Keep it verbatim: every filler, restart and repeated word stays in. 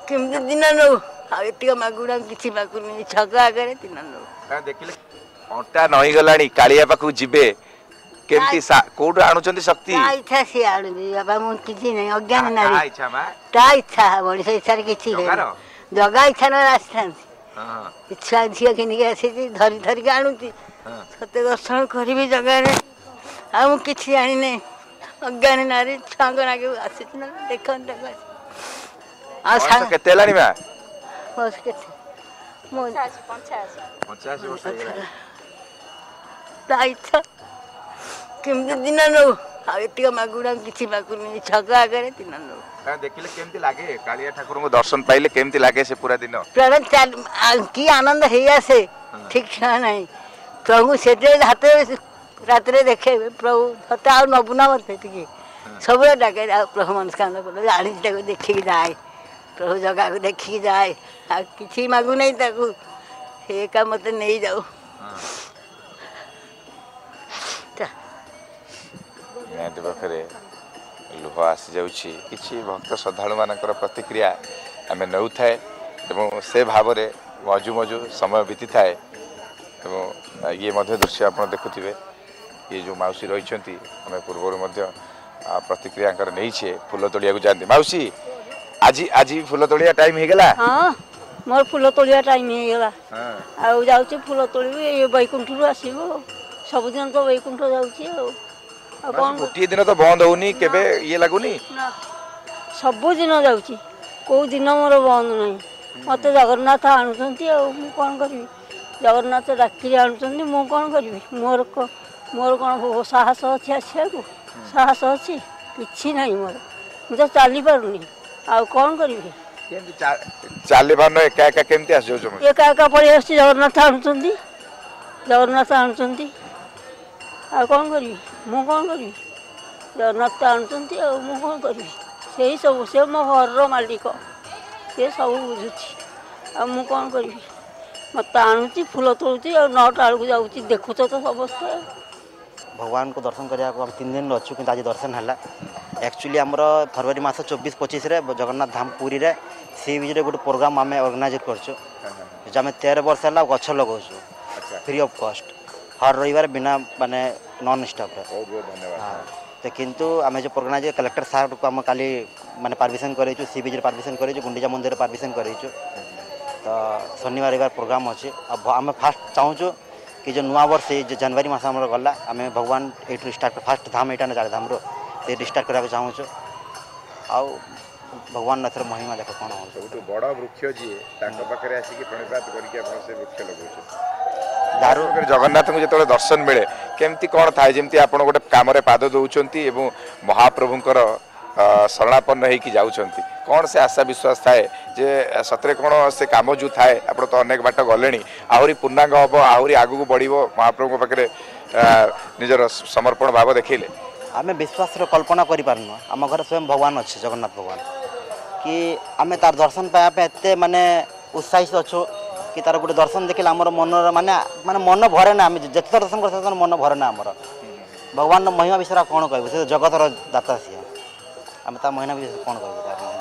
केमती दिन नौ आगे मागुड़ा किसी मागुनी छक आगे दिन नौ देखिले अंटा नई गलानी कालिया पाखु जिबे केमती कोड आणुचंती शक्ति ता इच्छा से आणु बाबा मु किछि नै अज्ञान नारी ता इच्छा मा ता इच्छा मଣିଷ इच्छा किछि नै जगा इच्छा न आस्थांती हां इच्छा झिया किनि के आसी धरि धरि के आणुती सत्य दर्शन करबी जगा रे आ मु किछि जानि नै अज्ञान नारी छांग नागे आसी न देखन देखा आ सांग केते लानी मा बस केते मु पचासी पचासी वर्ष ता इच्छा केमती दिन नौ आगे मागुड़ा किसी मागुनी छक आगे दिन नौ देखिले केमती लागे कालिया ठाकुर को दर्शन पाइले केमती लागे से पूरा दिन प्राण की आनंद है आसे ठीक नहीं प्रभु से हाथ रात देखे प्रभु हते आ नबुना मत सब डाके प्रभु मनस्कामना कर जानी देखिकी जाए प्रभु जगह को देखिकी जाए आ कि मागु नहीं ताकू हे का मत नहीं जाऊ निहाती पाखे लुह आसी जाऊँगी किसी भक्त श्रद्धालु मानकर प्रतिक्रिया आम नौ थाए से भाव में मजु मजु समय बीती थाए ये दृश्य आप देखुवे ये जो मौसी रही आम पूर्व प्रतिक्रिया नहीं फूल तोड़िया जाती मौसी आज आज फूल तोड़िया टाइम हो गला हां मोर फूल तोड़िया टाइम हो गला हां आ जाउची फूल तोड़िबे ये बैकुंठ आसीबो सब दिन तो बैकुंठ जाउची गोटे दिन तो बंद होनी केबे ये लगुनी सब दिन जाउची को दिन मोर बंद नहीं मत जगन्नाथ आणुचंती आ मु कोन करबी जगन्नाथ डाकी आणुचंती मु कोन करबी मोर को मोर कोन साहस अछि आछिया को साहस अछि किछि नहीं मोर मु तो चाली पारुनी आ कोन करबी केमती चाली पारनो एका एका केमती आस जो एका एका पड़ी आछि जगन्नाथ आणुचंती जगन्नाथ आणुचंती आ कोन करबी मु कौन करी जगन्नाथ आणुचंती आ मु कौन करी से सब से मो घर मालिक से सब बुझुची आ मु कौन करी मत आणुची फूल तोड़ुची और नौटा आड़ को जाऊची देखुच तो समस्त भगवान को दर्शन करने को हम तीन दिन अच्छु कि आज दर्शन है एक्चुअली आमर फरवरी मास चौबीस पच्चीस जगन्नाथ धाम पुरी रे सी बीच गोटे प्रोग्राम आम ऑर्गेनाइज कर तेरह वर्ष है गछ लगाऊ फ्री ऑफ कॉस्ट हर रविवार बिना माने नॉन स्टॉप बहुत बहुत धन्यवाद तो किंतु आम जो प्रोग्राम कलेक्टर साहब को आम काली माने परमिशन करेचु सी बीच परमिशन करेचु गुंडीचा मंदिर परमिशन करेचु तो शनिवार रविवार प्रोग्राम अच्छे अब आम फास्ट चाहूँ कि जो नुआ वर्ष जो जनवरी मास आम गला आम भगवान ये स्टार्ट फास्ट धाम यहाँ चार धाम रो स्टार्ट करने चाहूँ आउ भगवान नाथर महिमा देख कौन हो सब बड़ वृक्ष जी पाखे आसिक प्रणिपात करके वृक्ष लगे दारू जगन्नाथ को जो दर्शन मिले केमती कौन थाए जमी आप गोटे कम पाद दौरान और महाप्रभुंर शरणापन्न होगी जाऊँच कौन से आशा विश्वास थाए जे सतरे कौन से कम जो थाए आप तो अनेक बाट गले आहरी पूर्णांग हम आहरी आगू बढ़ महाप्रभु पाखे निजर समर्पण भाव देखले आम विश्वास कल्पना करें आम घर स्वयं भगवान अच्छे जगन्नाथ भगवान कि आम तार दर्शन पाइबा एत माने उत्साहित अच्छु कि तार गोटे दर्शन देखिले आम मन माने माने मन भरे ना आम जिते दर्शन कर मन भरे ना आमर भगवान महिमा विषय कौन कह जगतर दाता सी आम ता महिमा विषय कौन कह